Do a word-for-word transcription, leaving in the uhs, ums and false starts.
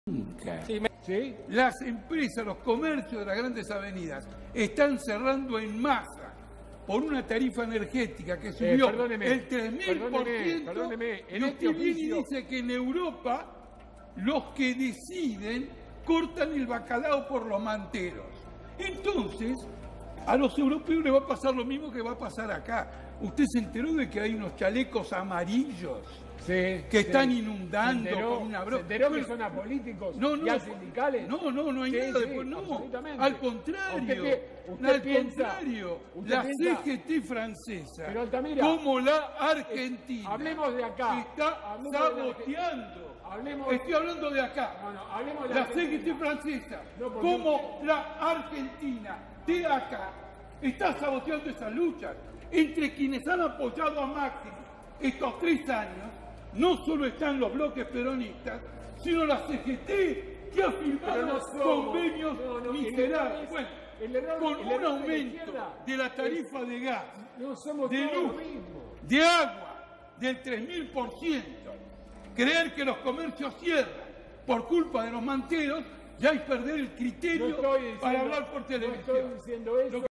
Nunca. Sí, me... ¿Sí? Las empresas, los comercios de las grandes avenidas están cerrando en masa por una tarifa energética que subió eh, perdóneme, el tres mil por ciento. Perdóneme, en y este usted viene oficio... y dice que en Europa los que deciden cortan el bacalao por los manteros. Entonces, a los europeos les va a pasar lo mismo que va a pasar acá. ¿Usted se enteró de que hay unos chalecos amarillos sí, que sí. están inundando ¿Se enteró, con una broma? ¿Se enteró que son apolíticos no, no, y asindicales? No, no, no hay sí, nada sí, después, no. absolutamente. Al contrario, usted, usted al piensa, contrario, usted la piensa, C G T francesa, pero Altamira, como la Argentina, hablemos de acá, está hablemos saboteando. De hablemos, Estoy hablando de acá. No, no, hablemos de la Argentina. C G T francesa, no, como la Argentina de acá, está saboteando esas luchas. Entre quienes han apoyado a Macri estos tres años, no solo están los bloques peronistas, sino la C G T, que ha firmado no somos, convenios no, no, miserables. Bueno, el error, con el un error aumento de, de la tarifa es, de gas, no somos de luz, de agua, del tres mil por ciento. Creer que los comercios cierran por culpa de los manteros ya es perder el criterio no diciendo, para hablar por televisión. No estoy diciendo eso.